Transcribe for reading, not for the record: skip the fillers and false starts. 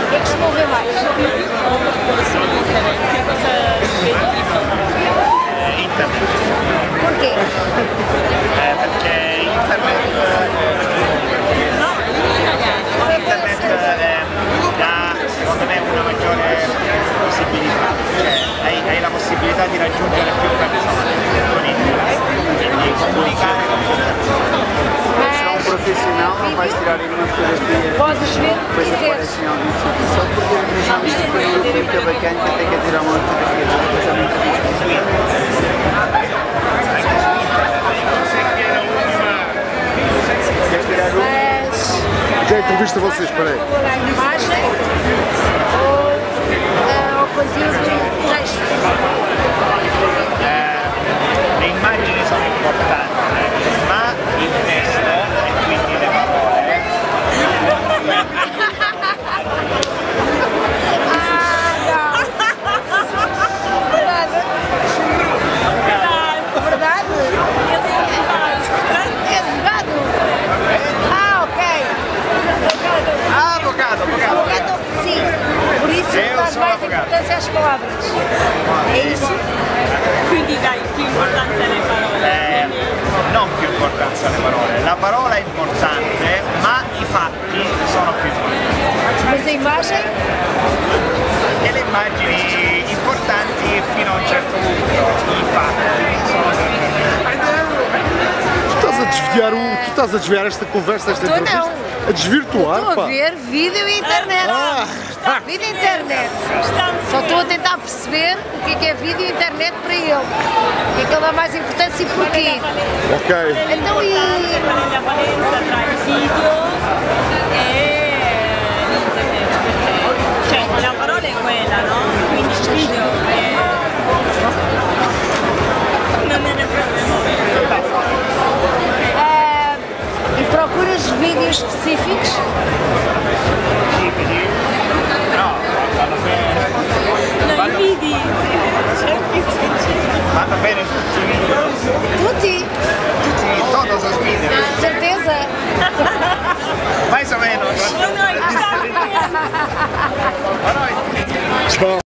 que é que se moveu mais? Que cosa vedi di più? Internet. Porquê? Perché internet dà secondo me una maggiore possibilità, cioè hai la possibilità di raggiungere più persone con internet, quindi comunicare con più persone. Mas, Profissional não vais tirar nenhuma fotografia podes ver o que depois quiseres. aparece em algum sítio só porque imaginamos que foi uma fotografia bacana que tem que tirar uma fotografia de uma coisa muito Queres tirar uma? Mas Já entrevista vocês, peraí. a imagem ou conteúdo e texto? Le immagini sono importanti, ma il testo e quindi le parole Verdade? Ele é advogado. Ah, ok. avvocato. Advogado, sim. Por isso Eu dás sou mais advogado. importância às palavras. É isso? Quindi dai più importanza alle parole. non più importanza alle parole, la parola è importante, ma i fatti sono più importanti. Mas a imagem? E le immagini importanti fino a un certo punto, i fatti sono Tu estás a desviar esta conversa, esta Estou entrevista? não. A desvirtuar, Estou a pá. ver vídeo e internet. Vídeo e internet. Só estou a tentar perceber o que é vídeo e internet para ele. O que é que ele dá mais importância e porquê. Ok. Então e... Qual è la valenza tra il video e l'internet? Perché, cioè, la parola è quella, no? Quindi il video è... non è proprio... E procuras vídeos específicos? No, vanno bene. No, i video! Vanno bene tutti i video. Tutti? Tutti, todos os vídeos. Certeza? Mais ou menos. No, no, Però